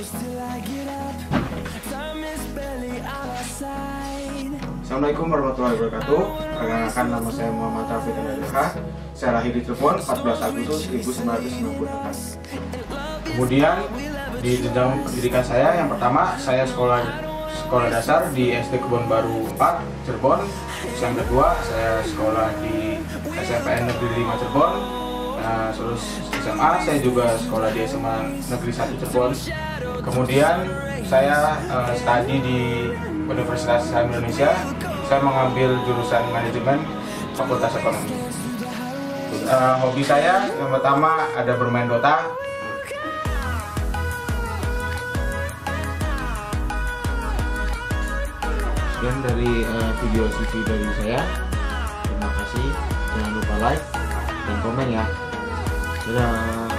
Assalamualaikum warahmatullahi wabarakatuh. Perkenalkan, nama saya Muhammad Rafiq Anadilha. Saya lahir di Cirebon 14 Agustus 1998. Kemudian di jenjang pendidikan saya, yang pertama saya sekolah dasar di SD Kebon Baru 4 Cirebon. Yang kedua saya sekolah di SMPN Negeri 5 Cirebon. Terus SMA saya juga sekolah di SMA Negeri 1 Cirebon. Kemudian saya studi di Universitas Islam Indonesia. Saya mengambil jurusan manajemen Fakultas Ekonomi. Hobi saya yang pertama ada bermain Dota. Sekian dari video CV dari saya. Terima kasih. Jangan lupa like dan komen ya. Dadah.